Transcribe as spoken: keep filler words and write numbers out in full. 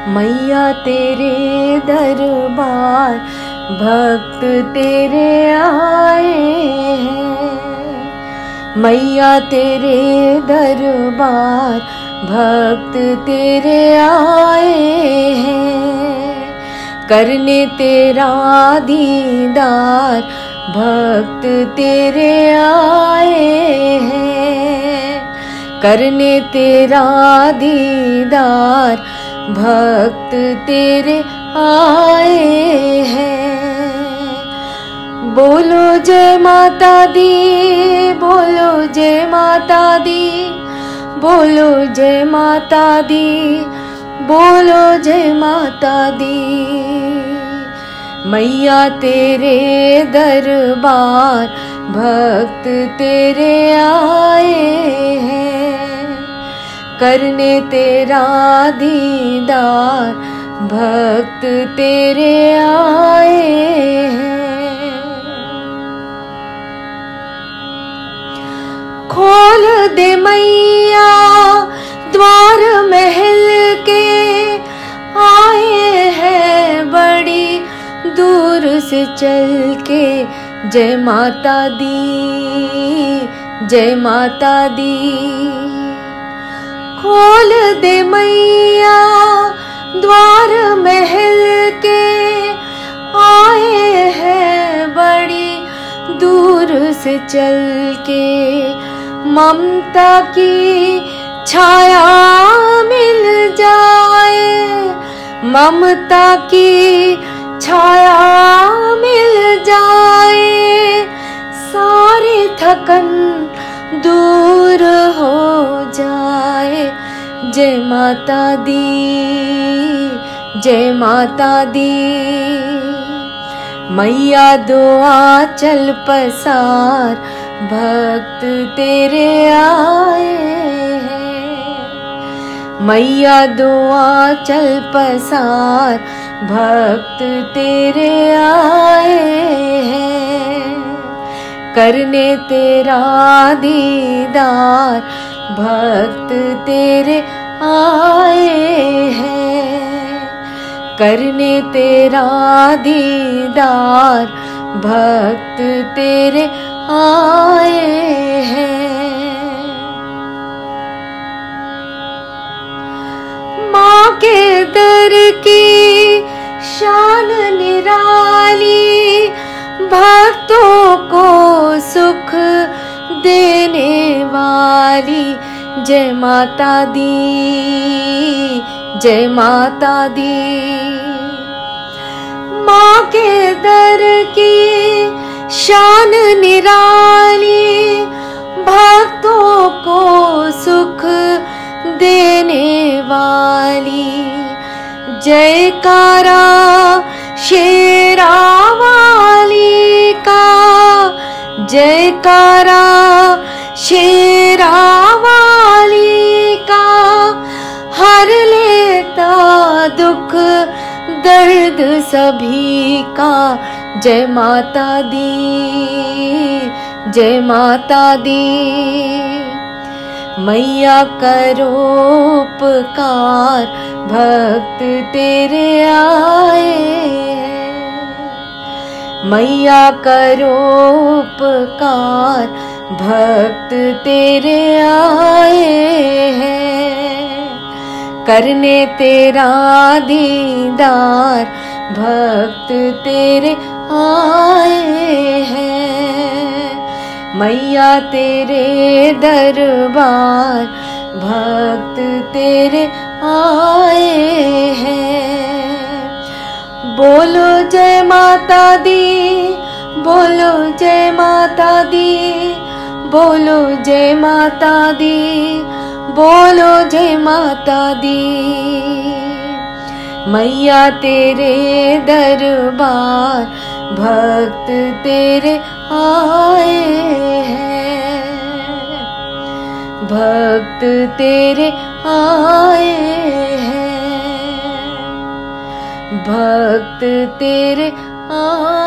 मैया तेरे दरबार भक्त तेरे आए हैं। मैया तेरे दरबार भक्त तेरे आए हैं। करने तेरा दीदार भक्त तेरे आए हैं। करने तेरा दीदार भक्त तेरे आए हैं। बोलो जय माता दी, बोलो जय माता दी, बोलो जय माता दी, बोलो जय माता दी। मैया तेरे दरबार भक्त तेरे आए हैं। करने तेरा दीदार भक्त तेरे आए हैं। खोल दे मैया द्वार महल के, आए हैं बड़ी दूर से चल के। जय माता दी, जय माता दी। खोल दे मैया द्वार महल के, आए हैं बड़ी दूर से चल के। ममता की छाया मिल जाए, ममता की छाया मिल जाए। सारी थकन दूर हो जाए। जय माता दी, जय माता दी। मैया दुआ चल पसार भक्त तेरे आए हैं। मैया दुआ चल पसार भक्त तेरे आए हैं। करने तेरा दीदार भक्त तेरे आए हैं। करने तेरा दीदार भक्त तेरे आए हैं। माँ के दर की शान निराली, भक्तों को सुख देने वाली। जय माता दी, जय माता दी। माँ के दर की शान निराली, भक्तों को सुख देने वाली। जयकारा शेरा वाली का, जयकारा शेरा वाली का। हर लेता दुख दर्द सभी का। जय माता दी, जय माता दी। मैया करो उपकार भक्त तेरे आए हैं। मैया करो उपकार भक्त तेरे आए हैं। करने तेरा दीदार भक्त तेरे आए हैं। मैया तेरे दरबार भक्त तेरे आए हैं। बोलो जय माता दी, बोलो जय माता दी, बोलो जय माता दी, बोलो जय माता दी। मैया तेरे दरबार भक्त तेरे आए हैं। भक्त तेरे आए हैं। भक्त तेरे आए